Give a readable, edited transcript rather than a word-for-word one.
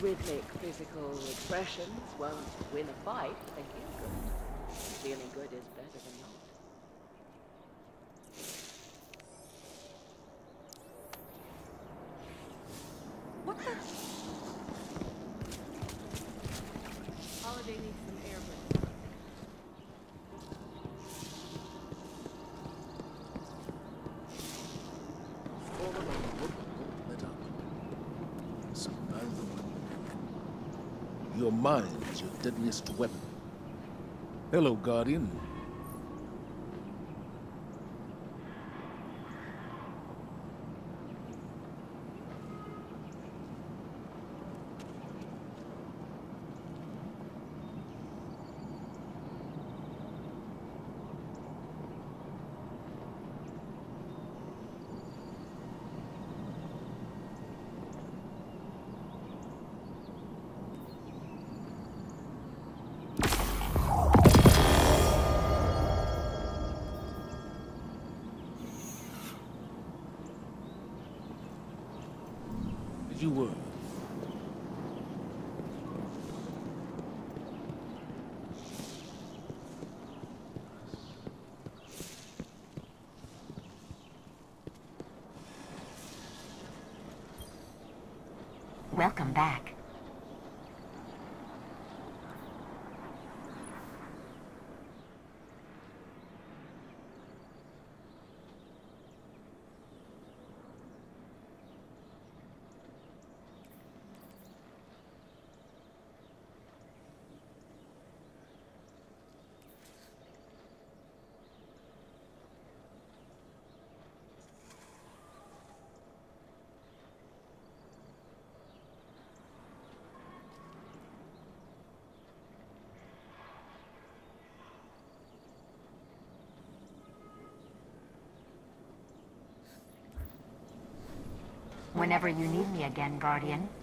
Rhythmic physical expressions won't win a fight, but they feel good. Feeling good is better than not. What the? Holiday needs some air break. Let up. Survive the one. Your mind is your deadliest weapon. Hello, Guardian. You were. Welcome back. Whenever you need me again, Guardian.